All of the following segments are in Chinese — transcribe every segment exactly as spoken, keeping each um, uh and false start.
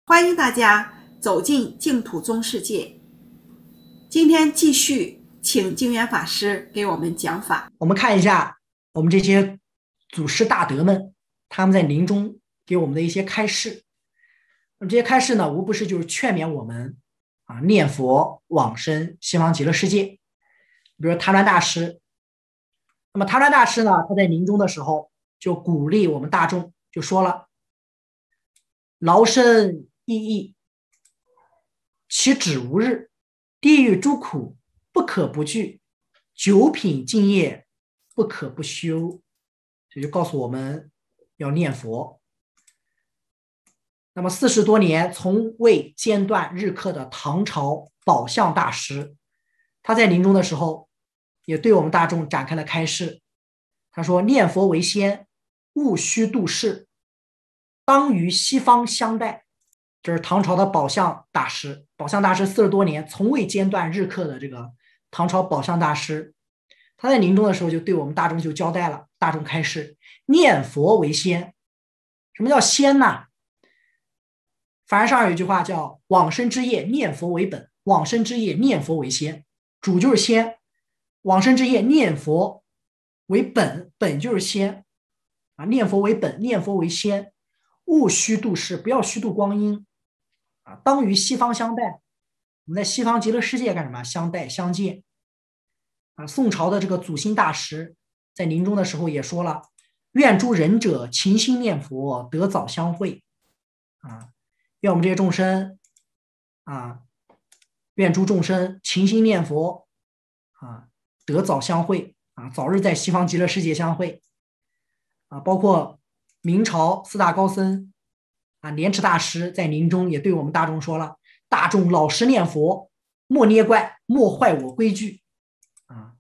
欢迎大家走进净土宗世界。今天继续请净源法师给我们讲法。 我们看一下我们这些祖师大德们，他们在临终给我们的一些开示。那么这些开示呢，无不是就是劝勉我们啊念佛往生西方极乐世界。比如昙鸾大师，那么昙鸾大师呢，他在临终的时候就鼓励我们大众，就说了：劳身逸逸，其止无日；地狱诸苦不可不惧，九品净业不可不修。这就告诉我们要念佛。那么四十多年从未间断日课的唐朝宝相大师，他在临终的时候也对我们大众展开了开示。他说：念佛为先，勿须度世，当于西方相待。这是唐朝的宝相大师，宝相大师四十多年从未间断日课的这个唐朝宝相大师，他在临终的时候就对我们大众就交代了，大众开示：念佛为先。什么叫先呢？梵上有一句话叫往生之业念佛为本，往生之业念佛为先。主就是先，往生之业念佛为本，本就是先啊，念佛为本，念佛为先，勿虚度世，不要虚度光阴啊，当于西方相待。我们在西方极乐世界干什么？相待相见啊。宋朝的这个祖心大师在临终的时候也说了：愿诸仁者勤心念佛，得早相会啊。愿我们这些众生啊，愿诸众生勤心念佛啊，得早相会啊，早日在西方极乐世界相会啊。包括明朝四大高僧啊，莲池大师在临终也对我们大众说了：大众老实念佛，莫捏怪，莫坏我规矩啊。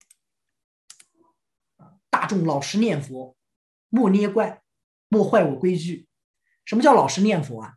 大众老实念佛，莫捏怪，莫坏我规矩。什么叫老实念佛啊？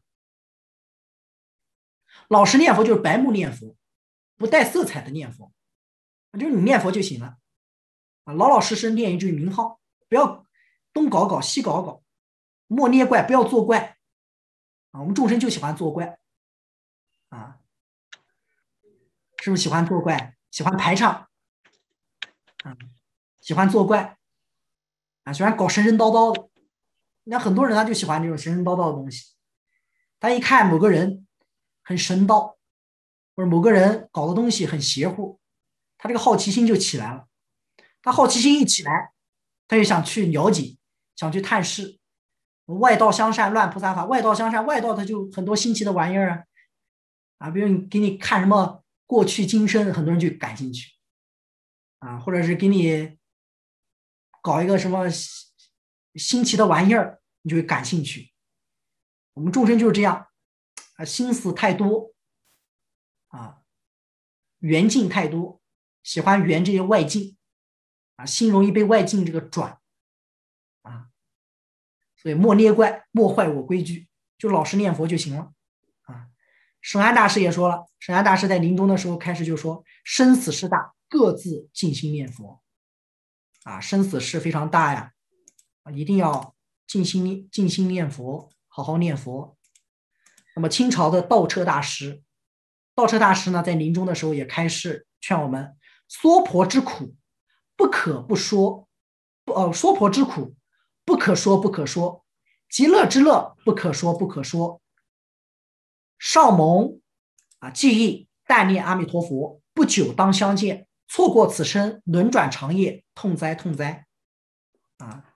老实念佛就是白目念佛，不带色彩的念佛，就是你念佛就行了啊，老老实实念一句名号，不要东搞搞西搞搞，莫捏怪，不要作怪啊。我们众生就喜欢作怪啊，是不是喜欢作怪？喜欢排场啊，喜欢作怪啊，喜欢搞神神叨叨的。那很多人他就喜欢这种神神叨叨的东西。他一看某个人很神叨，或者某个人搞的东西很邪乎，他这个好奇心就起来了。他好奇心一起来，他就想去了解，想去探视。外道相善，乱菩萨法。外道相善，外道他就很多新奇的玩意儿啊，啊，比如你给你看什么过去今生，很多人就感兴趣啊，或者是给你搞一个什么新奇的玩意儿，你就会感兴趣。我们众生就是这样啊，心思太多啊，缘境太多，喜欢缘这些外境啊，心容易被外境这个转啊，所以莫捏怪，莫坏我规矩，就老实念佛就行了啊。沈安大师也说了，沈安大师在临终的时候开始就说：生死事大，各自静心念佛啊，生死事非常大呀，一定要静心静心念佛，好好念佛。那么清朝的道彻大师，道彻大师呢，在临终的时候也开示劝我们：娑婆之苦不可不说，不呃，娑婆之苦不可说不可说，极乐之乐不可说不可说。少蒙啊，记忆但念阿弥陀佛，不久当相见，错过此生，轮转长夜，痛哉痛哉啊！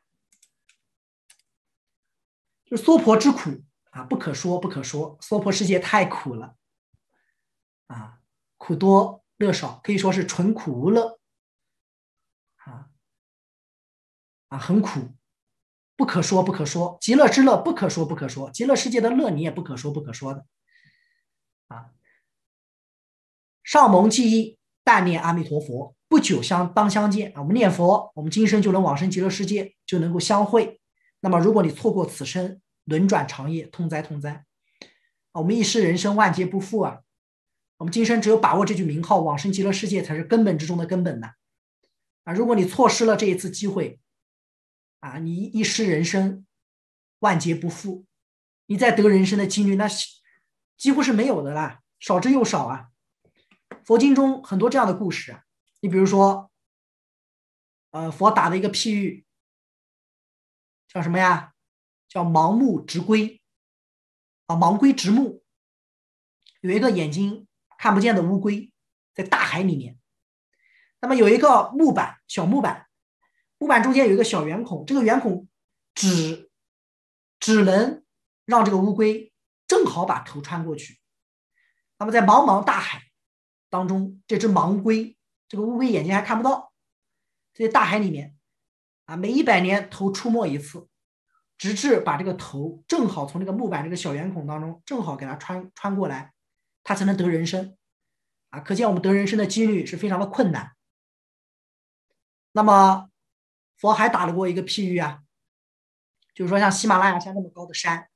就娑婆之苦啊，不可说不可说，娑婆世界太苦了啊，苦多乐少，可以说是纯苦无乐啊啊，很苦，不可说不可说。极乐之乐不可说不可说，极乐世界的乐你也不可说不可说的啊。上蒙记忆，但念阿弥陀佛，不久相当相见啊。我们念佛，我们今生就能往生极乐世界，就能够相会。那么如果你错过此生，轮转长夜，痛哉痛哉啊！我们一世人生，万劫不复啊！我们今生只有把握这句名号，往生极乐世界才是根本之中的根本呢啊！如果你错失了这一次机会啊，你一世人生，万劫不复，你再得人生的几率那几乎是没有的啦，少之又少啊。佛经中很多这样的故事啊，你比如说，呃，佛打的一个譬喻，叫什么呀？叫盲目直龟啊，盲龟直目。有一个眼睛看不见的乌龟在大海里面，那么有一个木板，小木板，木板中间有一个小圆孔，这个圆孔只只能让这个乌龟正好把头穿过去。那么在茫茫大海当中，这只盲龟，这个乌龟眼睛还看不到，在大海里面啊，每一百年头出没一次，直至把这个头正好从这个木板这个小圆孔当中正好给它穿穿过来，它才能得人身啊。可见我们得人身的几率是非常的困难。那么佛还打了过一个譬喻啊，就是说像喜马拉雅山那么高的山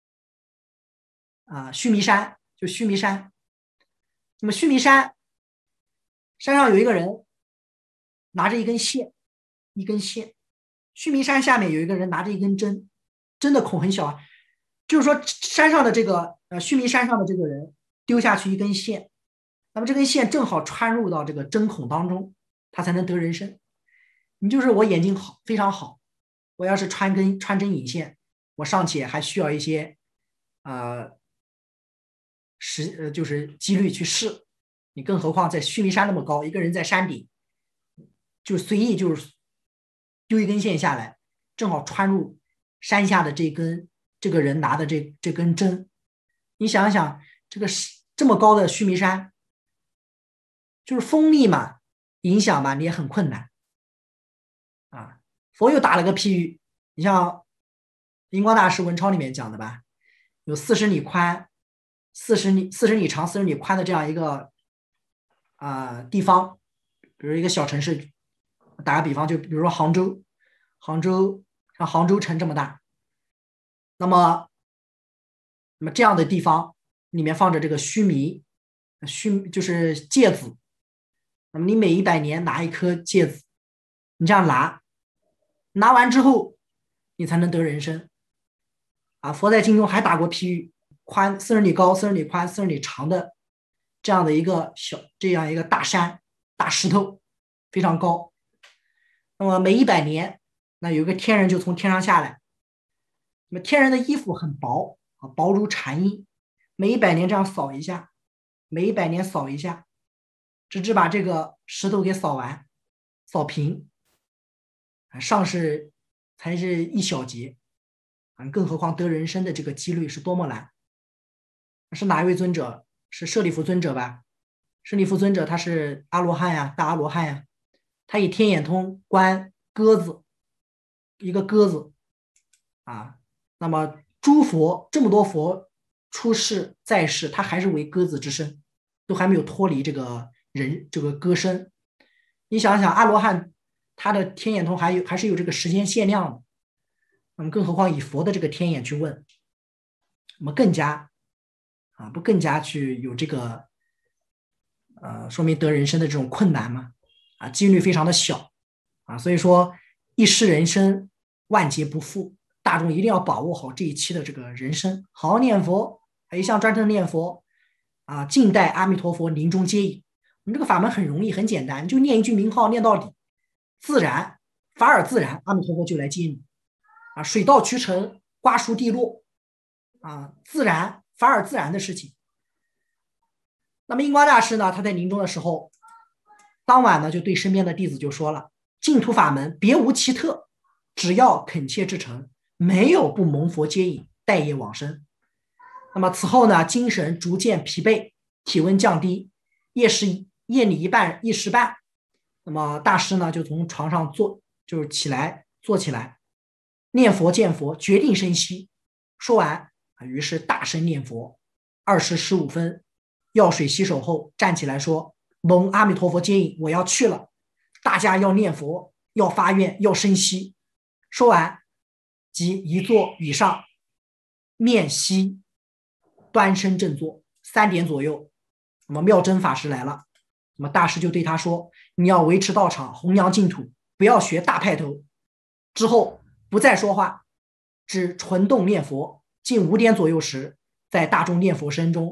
啊，须弥山，就须弥山。那么须弥山山上有一个人拿着一根线，一根线。须弥山下面有一个人拿着一根针，针的孔很小啊，就是说山上的这个呃须弥山上的这个人丢下去一根线，那么这根线正好穿入到这个针孔当中，他才能得人身。你就是我眼睛好非常好，我要是穿根穿针引线，我尚且还需要一些呃实呃就是几率去试，你更何况在须弥山那么高，一个人在山顶就随意就是丢一根线下来，正好穿入山下的这根这个人拿的这这根针。你想想，这个这么高的须弥山，就是风力嘛，影响嘛，你也很困难啊。佛又打了个譬喻，你像灵光大师文钞里面讲的吧，有四十里宽、四十里四十里长、四十里宽的这样一个啊、呃、地方，比如一个小城市，打个比方，就比如说杭州，杭州像杭州城这么大，那么那么这样的地方里面放着这个须弥，须就是芥子，那么你每一百年拿一颗芥子，你这样拿，拿完之后你才能得人身啊。佛在经中还打过譬喻，宽四十里高、四十里宽、四十里长的这样的一个小这样一个大山、大石头，非常高。那么每一百年，那有一个天人就从天上下来，那么天人的衣服很薄啊，薄如蝉翼，每一百年这样扫一下，每一百年扫一下，直至把这个石头给扫完、扫平。上是才是一小节啊，更何况得人身的这个几率是多么难。是哪一位尊者？是舍利弗尊者吧？舍利弗尊者他是阿罗汉呀，大阿罗汉呀，他以天眼通观鸽子，一个鸽子啊。那么诸佛这么多佛出世在世，他还是为鸽子之身，都还没有脱离这个人这个鸽身。你想想，阿罗汉他的天眼通还有还是有这个时间限量的，那么更何况以佛的这个天眼去问，那么更加啊不更加去有这个呃说明得人身的这种困难吗？啊，几率非常的小啊，所以说一失人身，万劫不复。大众一定要把握好这一期的这个人生，好好念佛，一向专称念佛啊，静待阿弥陀佛临终接引。我们这个法门很容易，很简单，就念一句名号，念到底，自然法尔自然，阿弥陀佛就来接你啊，水到渠成，瓜熟蒂落啊，自然法尔自然的事情。那么印光大师呢，他在临终的时候，当晚呢就对身边的弟子就说了：净土法门别无奇特，只要恳切至诚，没有不蒙佛接引，待业往生。那么此后呢，精神逐渐疲惫，体温降低，夜时夜里一半一时半。那么大师呢，就从床上坐，就是起来坐起来，念佛见佛，决定生息。说完啊，于是大声念佛。二时十五分，药水洗手后，站起来说：“蒙阿弥陀佛接引，我要去了。大家要念佛，要发愿，要生息。”说完，即一坐语上，面西，端身正坐。三点左右，那么妙真法师来了，那么大师就对他说：“你要维持道场，弘扬净土，不要学大派头。”之后不再说话，只纯动念佛。近五点左右时，在大众念佛声中，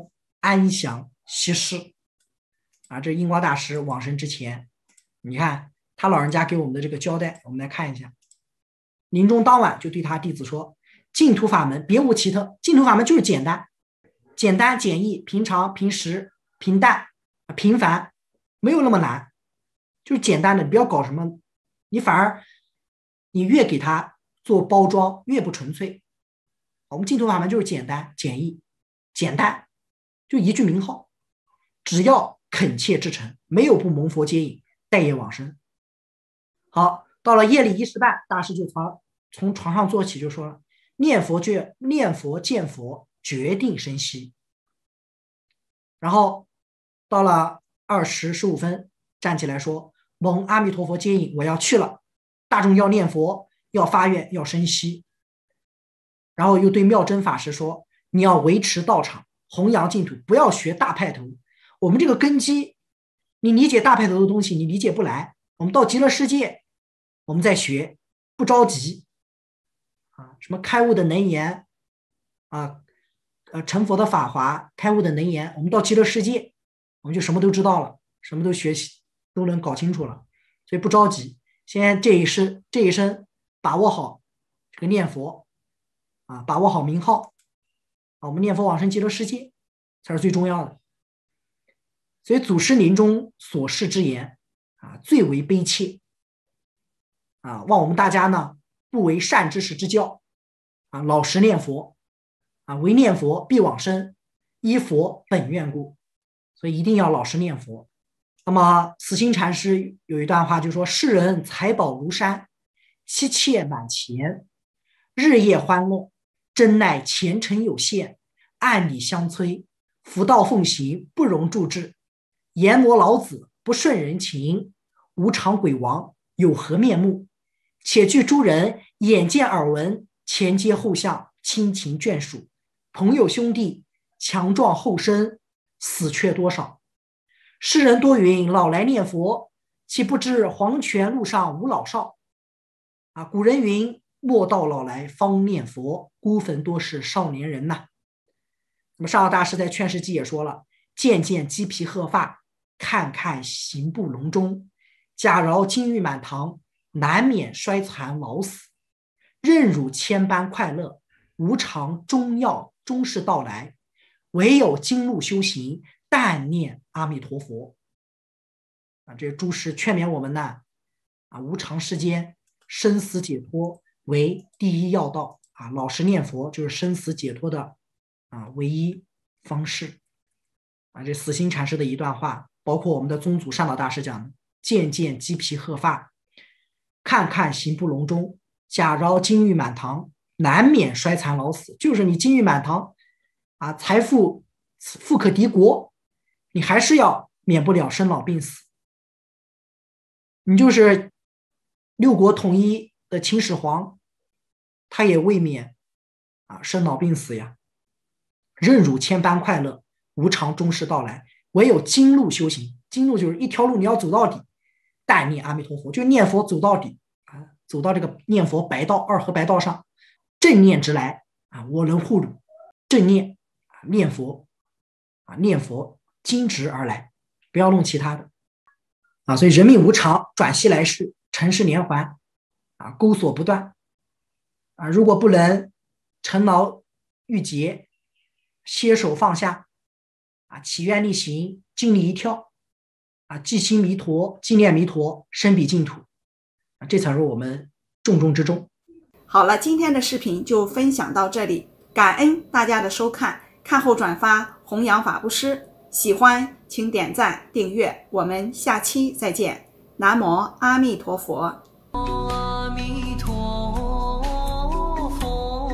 安详息世。啊，这印光大师往生之前，你看他老人家给我们的这个交代，我们来看一下。临终当晚就对他弟子说：净土法门别无奇特，净土法门就是简单，简单简易，平常平时平淡平凡，没有那么难，就是简单的，你不要搞什么，你反而你越给他做包装越不纯粹。我们净土法门就是简单简易简单，就一句名号，只要恳切至诚，没有不蒙佛接引待业往生。好，到了夜里一时半，大师就从从床上坐起，就说了：念佛觉念佛见佛，决定生息。然后到了二时十五分，站起来说：蒙阿弥陀佛接引，我要去了。大众要念佛，要发愿，要生息。然后又对妙真法师说：你要维持道场，弘扬净土，不要学大派头。我们这个根基，你理解大派头的东西，你理解不来。我们到极乐世界，我们再学，不着急啊。什么开悟的能言啊，呃，成佛的法华，开悟的能言，我们到极乐世界，我们就什么都知道了，什么都学习，都能搞清楚了。所以不着急，先这一生这一生把握好这个念佛啊，把握好名号啊，我们念佛往生极乐世界才是最重要的。所以祖师临终所示之言啊，最为悲切啊，望我们大家呢不为善知识之教啊，老实念佛啊，唯念佛必往生，依佛本愿故，所以一定要老实念佛。那么慈心禅师有一段话就说：世人财宝如山，妻妾满钱，日夜欢乐，真奈前程有限，暗里相催，福道奉行，不容助治。阎魔老子不顺人情，无常鬼王有何面目？且据诸人眼见耳闻，前接后相，亲情眷属，朋友兄弟，强壮后生，死却多少？世人多云老来念佛，岂不知黄泉路上无老少啊！古人云：莫到老来方念佛，孤坟多是少年人呐。那么上大师在劝世记也说了：见见鸡皮鹤发，看看行步隆中，假饶金玉满堂，难免衰残老死。任汝千般快乐，无常终要终是到来。唯有经路修行，但念阿弥陀佛。啊，这诸师劝勉我们呢，啊，无常世间，生死解脱为第一要道啊，老实念佛就是生死解脱的啊唯一方式。啊，这死心禅师的一段话，包括我们的宗祖善导大师讲的：见见鸡皮鹤发，看看行步隆中，假饶金玉满堂，难免衰残老死。就是你金玉满堂啊，财富富可敌国，你还是要免不了生老病死。你就是六国统一的秦始皇，他也未免啊生老病死呀。任汝千般快乐，无常终是到来。唯有经路修行，经路就是一条路你要走到底，但念阿弥陀佛，就念佛走到底啊，走到这个念佛白道二合白道上，正念之来啊，我能护汝。正念啊，念佛啊，念佛经直而来，不要弄其他的啊。所以人命无常，转息来世，尘世连环啊，钩索不断啊。如果不能尘劳郁结，歇手放下啊，起愿力行，经历一跳啊，记心弥陀，纪念弥陀，身彼净土啊，这才是我们重中之重。 好了，今天的视频就分享到这里，感恩大家的收看，看后转发，弘扬法布施。喜欢请点赞订阅，我们下期再见。南无阿弥陀佛。 阿弥陀佛，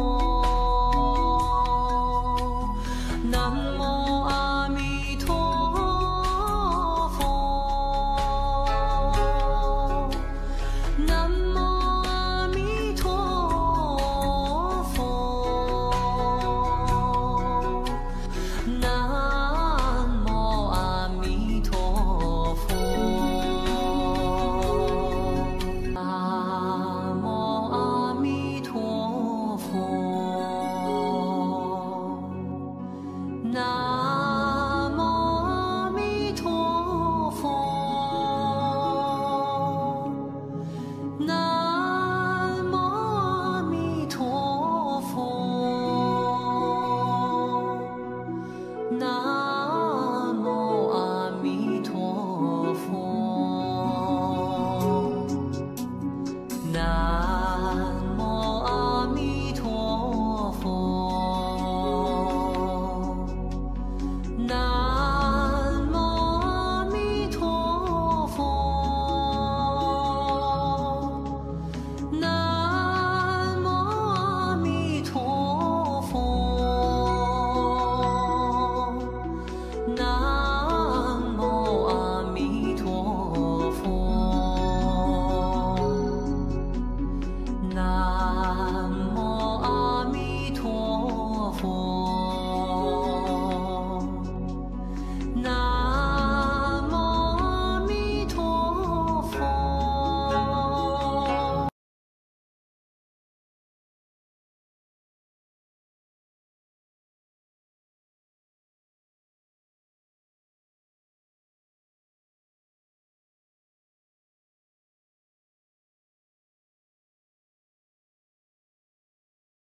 南无阿弥陀佛，南无阿弥陀佛，南那南